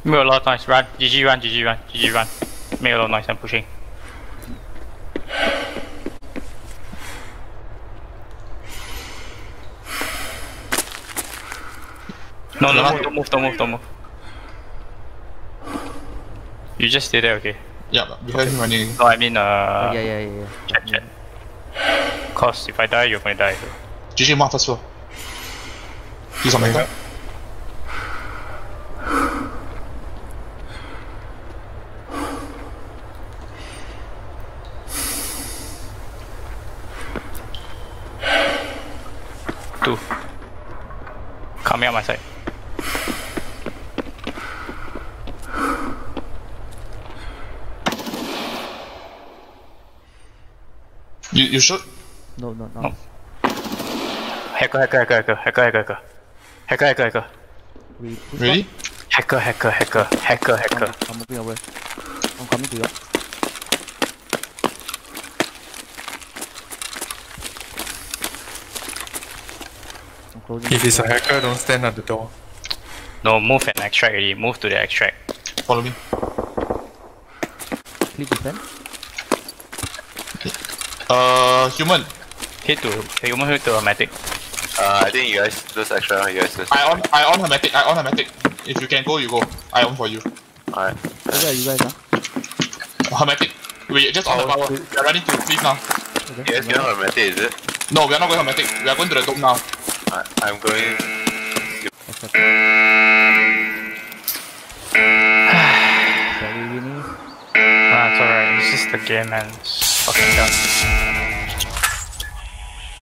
Make a lot of noise. Run. GG run. GG run. GG run. Make a lot of noise. I'm pushing. No, don't move. You just stay there, okay? Yeah, behind him running. No, I mean, Yeah. Chat. Cause if I die, you're gonna die. GG mark first floor. He's on my top. Two. Coming out my side. You shoot? No. Hacker. We push Really? Hacker. I'm moving away. I'm coming to you. I'm closing. If it's a hacker, don't stand at the door. No, move and extract already. Move to the extract. Follow me. Click defend. Human. Hit to automatic. I think you guys lose extra. You guys lose. I on hermetic. If you can go, you go. I on for you. Alright. Where are you guys? Hermetic. We just on the power. We are running to please now. You guys get on hermetic, is it? No, we are not going hermetic. We are going to the dome now. Alright, I'm going. Sorry, Winnie. It's alright. It's just the game, man. It's fucking done.